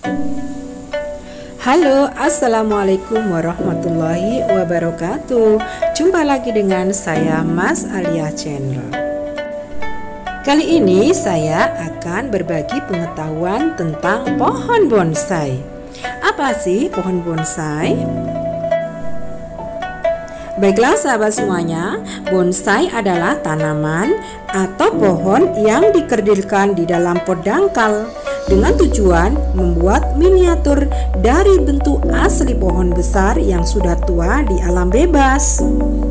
Halo, assalamualaikum warahmatullahi wabarakatuh. Jumpa lagi dengan saya Mas Alia Channel. Kali ini saya akan berbagi pengetahuan tentang pohon bonsai. Apa sih pohon bonsai? Baiklah sahabat semuanya, bonsai adalah tanaman atau pohon yang dikerdilkan di dalam pot dangkal dengan tujuan membuat miniatur dari bentuk asli pohon besar yang sudah tua di alam bebas.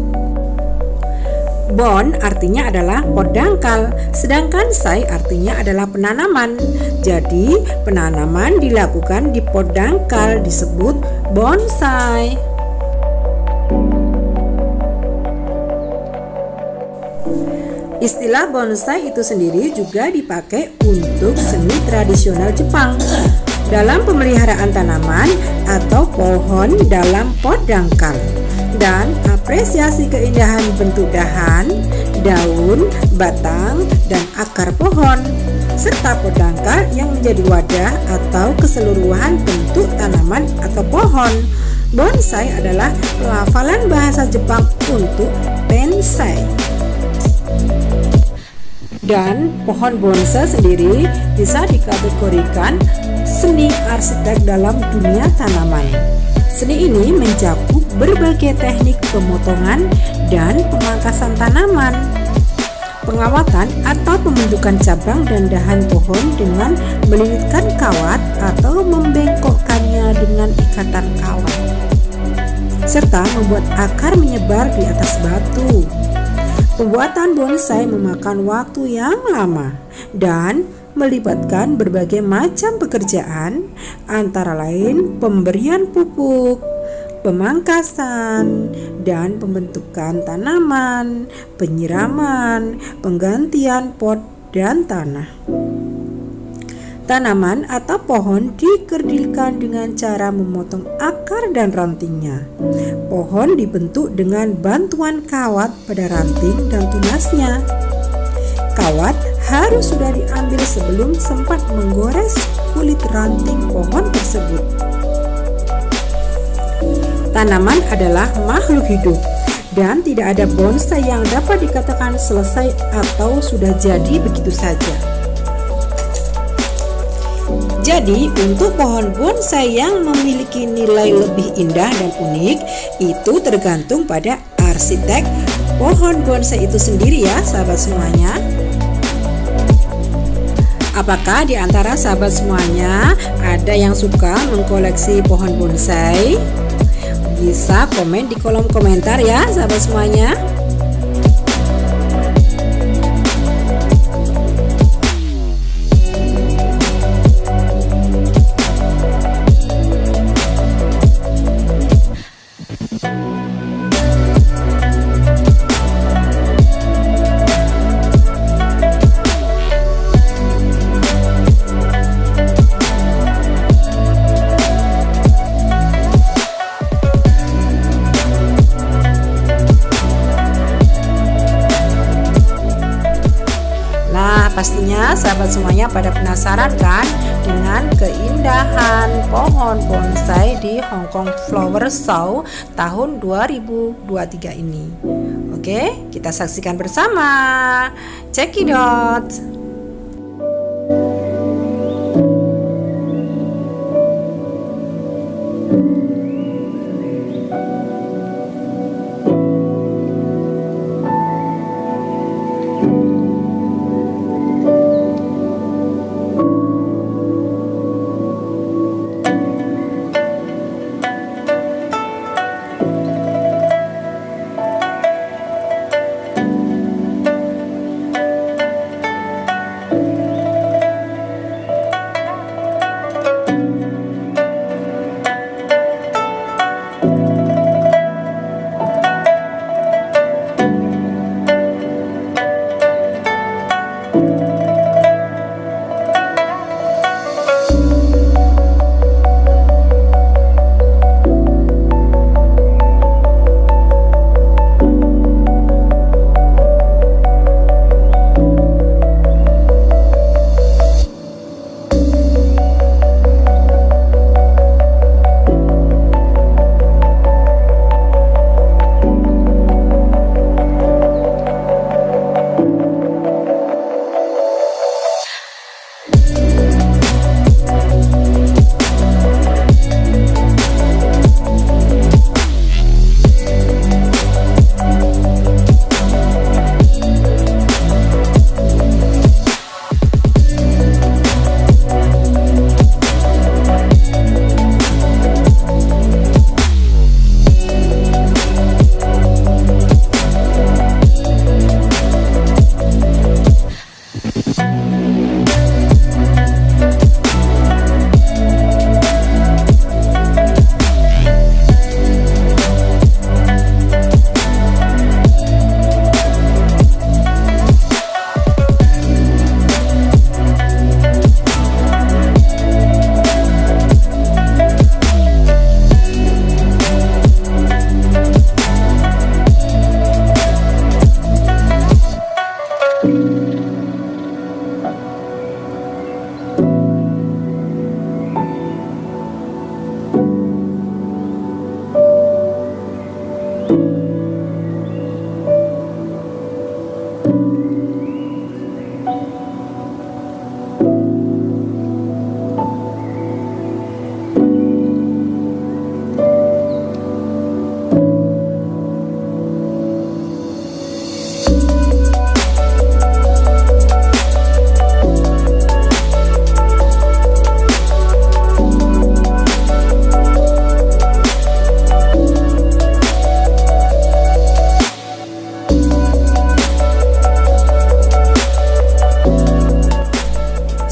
Bon artinya adalah pot dangkal, sedangkan sai artinya adalah penanaman. Jadi penanaman dilakukan di pot dangkal disebut bonsai. Istilah bonsai itu sendiri juga dipakai untuk seni tradisional Jepang dalam pemeliharaan tanaman atau pohon dalam pot dangkal dan apresiasi keindahan bentuk dahan, daun, batang, dan akar pohon serta pot dangkal yang menjadi wadah atau keseluruhan bentuk tanaman atau pohon. Bonsai adalah pelafalan bahasa Jepang untuk bonsai. Dan pohon bonsai sendiri bisa dikategorikan seni arsitek dalam dunia tanaman. Seni ini mencakup berbagai teknik pemotongan dan pemangkasan tanaman, pengawatan atau pembentukan cabang dan dahan pohon dengan melilitkan kawat atau membengkokkannya dengan ikatan kawat, serta membuat akar menyebar di atas batu. Pembuatan bonsai memakan waktu yang lama dan melibatkan berbagai macam pekerjaan, antara lain pemberian pupuk, pemangkasan, dan pembentukan tanaman, penyiraman, penggantian pot dan tanah. Tanaman atau pohon dikerdilkan dengan cara memotong akar dan rantingnya. Pohon dibentuk dengan bantuan kawat pada ranting dan tunasnya. Kawat harus sudah diambil sebelum sempat menggores kulit ranting pohon tersebut. Tanaman adalah makhluk hidup dan tidak ada bonsai yang dapat dikatakan selesai atau sudah jadi begitu saja. Jadi untuk pohon bonsai yang memiliki nilai lebih indah dan unik itu tergantung pada arsitek pohon bonsai itu sendiri ya sahabat semuanya. Apakah di antara sahabat semuanya ada yang suka mengkoleksi pohon bonsai? Bisa komen di kolom komentar ya sahabat semuanya. Pastinya sahabat semuanya pada penasaran kan dengan keindahan pohon bonsai di Hong Kong Flower Show tahun 2023 ini. Oke, kita saksikan bersama. Check it out.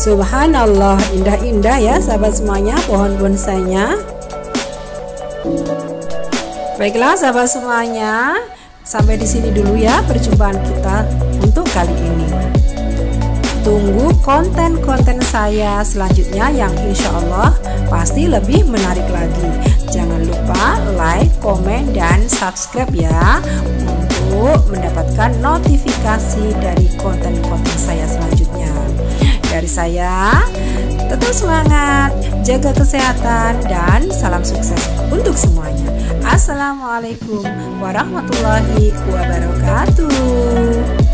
Subhanallah, indah-indah ya sahabat semuanya pohon bonsainya. Baiklah sahabat semuanya, sampai di sini dulu ya perjumpaan kita untuk kali ini. Tunggu konten-konten saya selanjutnya yang insya Allah pasti lebih menarik lagi. Jangan lupa like, komen, dan subscribe ya untuk mendapatkan notifikasi dari konten-konten saya selanjutnya. Dari saya, tetap semangat, jaga kesehatan, dan salam sukses untuk semuanya. Assalamualaikum warahmatullahi wabarakatuh.